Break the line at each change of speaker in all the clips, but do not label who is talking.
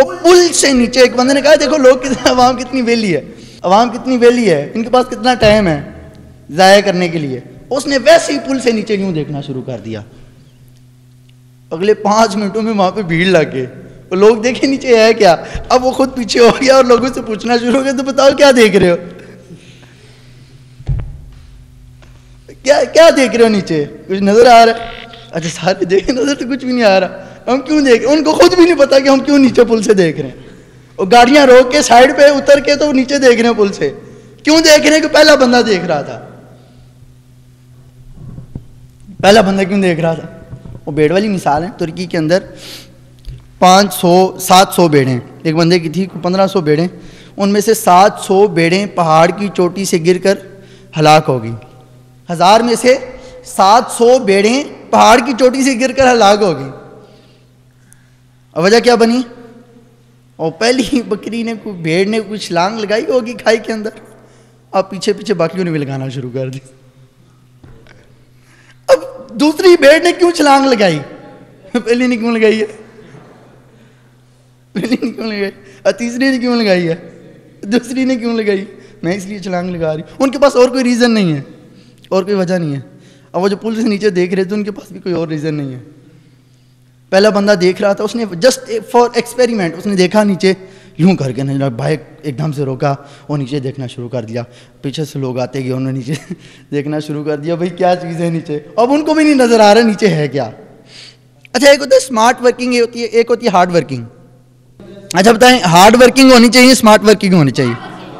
اور پل سے نیچے ایک بندے نے کہا دیکھو لوگ عوام کتنی ویلی ہے، عوام کتنی ویلی ہے، ان کے پاس کتنا ٹائم ہے ضائع کرنے کے لیے. اس نے ویسے ہی پل سے نیچے یوں دیکھنا شروع کر دیا. اگلے 5 منٹوں میں وہاں پہ بھیڑ لگ گئے، وہ لوگ دیکھیں نیچے ہے کیا. اب وہ خود پیچھے ہو گیا اور لوگوں سے پوچھنا شروع ہو گیا تو بتاؤ کیا دیکھ رہے ہو، کیا دیکھ رہے ہو نیچے، کچھ نظر آ رہا ہے؟ اچھا سارے دیکھیں نظر تو کچھ بھی نہیں آ رہا. ہم کیوں دیکھ، ان کو خود بھی نہیں پتا کہ ہم کیوں نیچے پل سے دیکھ رہے ہیں. اور گاڑیاں روک کے سائڈ پہ اتر کے تو نیچے دیکھ رہے ہیں پل سے. کیوں دیکھ رہے ہیں کہ پہلا بندہ دیکھ رہا تھا. پہلا بندہ کیوں دیکھ رہا تھا؟ وہ بھیڑ والی مثال ہے. ترکی کے اندر 700 بھیڑیں، ایک بندے کی تھی 1500 بھیڑیں، ان میں سے 700 بھیڑیں پہاڑ کی چوٹی سے گر کر ہلاک ہو گئی. 1000 میں سے 700 بھیڑیں پہاڑ کی چوٹی سے گر کر ہلاک ہو گئی. اور وجہ کیا بنی؟ اور پہلی بکری نے بھیڑ نے کوئی چھلانگ لگائی ہوگی کھائی کے اندر، اب پیچھے پیچھے باقیوں نے بھی لگانا شروع کر دی. اب دوسری بھیڑ نے کیوں چھلانگ لگائی؟ پہلی نے کیوں لگائی ہے؟ پہلی نے کیوں لگائی؟ اور تیسری نے کیوں لگائی ہے؟ دوسری نے کیوں لگائی؟ میں اس لیے چھلانگ لگا رہی. ان کے پاس اور کوئی ریزن نہیں ہے، اور کوئی وجہ نہیں ہے. اب وہ جو پل سے نیچے دیکھ رہے تھے ان کے پاس بھی کوئی اور ریزن نہیں ہے. پہلا بندہ دیکھ رہا تھا، اس نے جسٹ فار ایکسپیریمنٹ اس نے دیکھا نیچے یوں کر کے، بائک ایک دم سے روکا اور نیچے دیکھنا شروع کر دیا. پیچھے سے لوگ آتے گئے، انہوں نے نیچے دیکھنا شروع کر دیا. بھائی کیا چیز ہے نیچے؟ اب ان کو بھی نہیں نظر آ رہا نیچے ہے کیا. اچھا ایک ہوتا ہے اسمارٹ ورکنگ، ایک ہوتی ہے ہارڈ ورکنگ. اچھا بتائیں ہارڈ ورکنگ ہونی چاہیے اسمارٹ ورکنگ ہونی چاہیے؟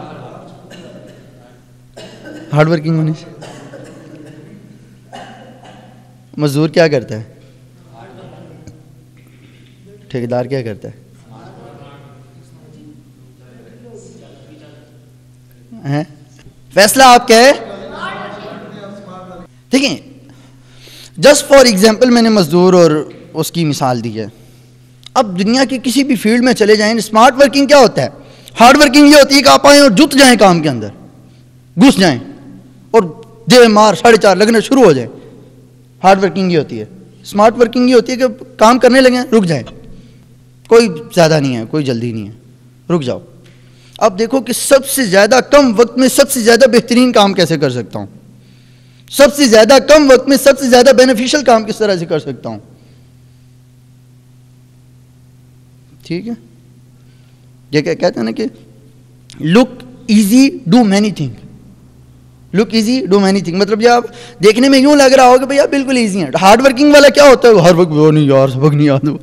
ہارڈ ورکنگ ہونی چاہیے. مزدور کیا کرتا ہے؟ ٹھیکیدار کیا کرتا ہے؟ فیصلہ آپ کیا ہے؟ دیکھیں جسٹ فار ایگزامپل میں نے مزدور اور اس کی مثال دی ہے. اب دنیا کی کسی بھی فیلڈ میں چلے جائیں، اسمارٹ ورکنگ کیا ہوتا ہے؟ ہارڈ ورکنگ یہ ہوتی ہے کہ آپ آئیں اور جت جائیں کام کے اندر، گھس جائیں اور دے مار 4:30 لگنے شروع ہو جائیں. ہارڈ ورکنگ یہ ہوتی ہے. اسمارٹ ورکنگ یہ ہوتی ہے کہ کام کرنے لگیں رک جائیں، کوئی زیادہ نہیں ہے، کوئی جلدی نہیں ہے، رک جاؤ. اب دیکھو کہ سب سے زیادہ کم وقت میں سب سے زیادہ بہترین کام کیسے کر سکتا ہوں، سب سے زیادہ کم وقت میں سب سے زیادہ بینیفیشل کام کس طرح سے کر سکتا ہوں. ٹھیک ہے، یہ کیا کہتے ہیں نا کہ look easy do many thing. Look easy do many thing مطلب یہ آپ دیکھنے میں یوں لگ رہا ہوگا بھئی آپ بالکل ایزی ہیں. ہارڈ ورکنگ والا کیا ہوتا ہے؟ ہر وقت وہ نہیں یار سبق نہیں یاد ہوا،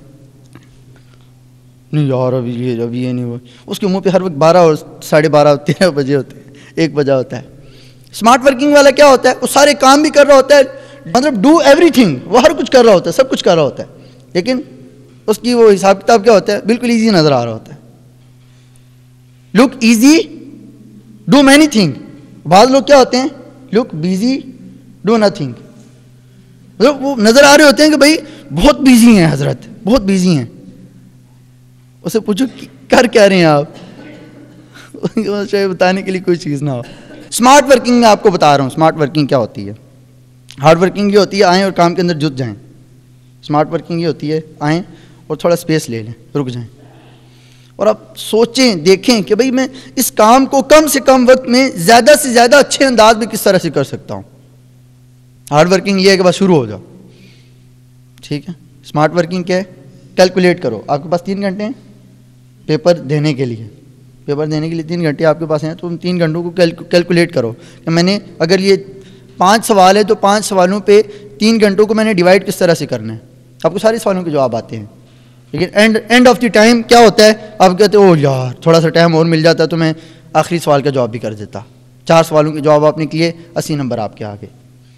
نہیں یار ابھی یہ نہیں ہوا. اس کے منہ پہ ہر وقت 12 اور 12:30 13 بجے ہوتے ہیں، 1 بجا ہوتا ہے. اسمارٹ ورکنگ والا کیا ہوتا ہے؟ وہ سارے کام بھی کر رہا ہوتا ہے، مطلب ڈو ایوری تھنگ، وہ ہر کچھ کر رہا ہوتا ہے، سب کچھ کر رہا ہوتا ہے، لیکن اس کی وہ حساب کتاب کیا ہوتا ہے؟ بالکل ایزی نظر آ رہا ہوتا ہے. Look easy do many thing. بعض لوگ کیا ہوتے ہیں؟ Look busy do nothing. مطلب وہ نظر آ رہے ہوتے ہیں کہ بھائی بہت بیزی ہیں حضرت، بہت بیزی ہیں. اسے پوچھو کر کیا رہے ہیں آپ، شاید بتانے کے لیے کوئی چیز نہ ہو. اسمارٹ ورکنگ میں آپ کو بتا رہا ہوں اسمارٹ ورکنگ کیا ہوتی ہے. ہارڈ ورکنگ یہ ہوتی ہے آئیں اور کام کے اندر جت جائیں. اسمارٹ ورکنگ یہ ہوتی ہے آئیں اور تھوڑا سپیس لے لیں، رک جائیں اور آپ سوچیں دیکھیں کہ بھئی میں اس کام کو کم سے کم وقت میں زیادہ سے زیادہ اچھے انداز میں کس طرح سے کر سکتا ہوں. ہارڈ ورکنگ یہ ہے کہ بس شروع ہو جاؤ، ٹھیک ہے. اسمارٹ ورکنگ کیا ہے؟ کیلکولیٹ کرو. آپ کے پاس 3 گھنٹے ہیں پیپر دینے کے لیے، 3 گھنٹے آپ کے پاس ہیں، تو تم 3 گھنٹوں کو کیلکولیٹ کرو کہ میں نے اگر یہ 5 سوال ہے تو 5 سوالوں پہ 3 گھنٹوں کو میں نے ڈیوائڈ کس طرح سے کرنا ہے. آپ کو سارے سوالوں کے جواب آتے ہیں، لیکن اینڈ آف دی ٹائم کیا ہوتا ہے؟ آپ کہتے ہو یار تھوڑا سا ٹائم اور مل جاتا تو میں آخری سوال کا جواب بھی کر دیتا. 4 سوالوں کے جواب آپ نے کیے، 80 نمبر آپ کے آگے،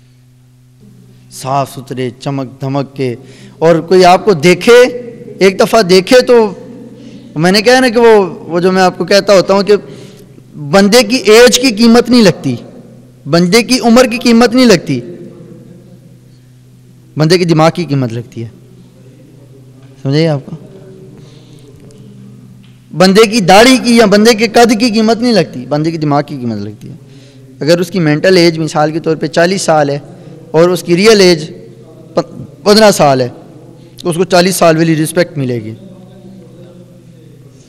صاف ستھرے چمک دھمک کے. اور کوئی آپ کو دیکھے، ایک دفعہ دیکھے تو میں نے کہا نا کہ وہ جو میں آپ کو کہتا ہوتا ہوں کہ بندے کی ایج کی قیمت نہیں لگتی، بندے کی عمر کی قیمت نہیں لگتی، بندے کے دماغ کی قیمت لگتی ہے. سمجھے آپ کو؟ بندے کی داڑھی کی یا بندے کے قد کی قیمت نہیں لگتی، بندے کی دماغ کی قیمت لگتی ہے. اگر اس کی مینٹل ایج مثال کے طور پہ 40 سال ہے اور اس کی ریئل ایج 15 سال ہے تو اس کو 40 سال والی رسپیکٹ ملے گی.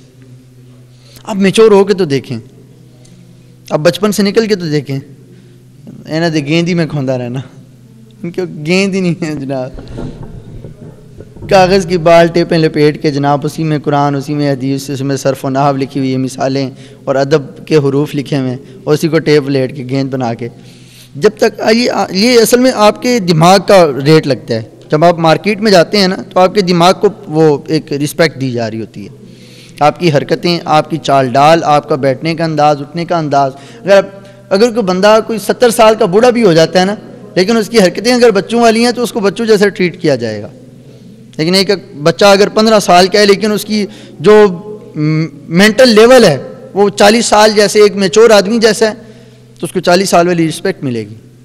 اب میچور ہو کے تو دیکھیں, اب بچپن سے نکل کے تو دیکھیں, اینا دے گیند ہی میں کھوندا رہنا, کیونکہ گیند ہی نہیں ہے جناب, کاغذ کی بال ٹیپیں لپیٹ کے جناب, اسی میں قرآن, اسی میں حدیث, اس میں صرف و نحو لکھی ہوئی ہے, مثالیں اور ادب کے حروف لکھے ہوئے ہیں, اور اسی کو ٹیپ لیٹ کے گیند بنا کے. جب تک یہ اصل میں آپ کے دماغ کا ریٹ لگتا ہے. جب آپ مارکیٹ میں جاتے ہیں نا تو آپ کے دماغ کو وہ ایک رسپیکٹ دی جا رہی ہوتی ہے, آپ کی حرکتیں, آپ کی چال ڈال, آپ کا بیٹھنے کا انداز, اٹھنے کا انداز. اگر کوئی بندہ کوئی 70 سال کا بوڑھا بھی ہو جاتا ہے نا, لیکن اس کی حرکتیں اگر بچوں والی ہیں تو اس کو بچوں جیسے ٹریٹ کیا جائے گا. لیکن ایک بچہ اگر 15 سال کا ہے لیکن اس کی جو مینٹل لیول ہے وہ 40 سال جیسے ایک میچور آدمی جیسا ہے, تو اس کو 40 سال والی رسپیکٹ ملے گی.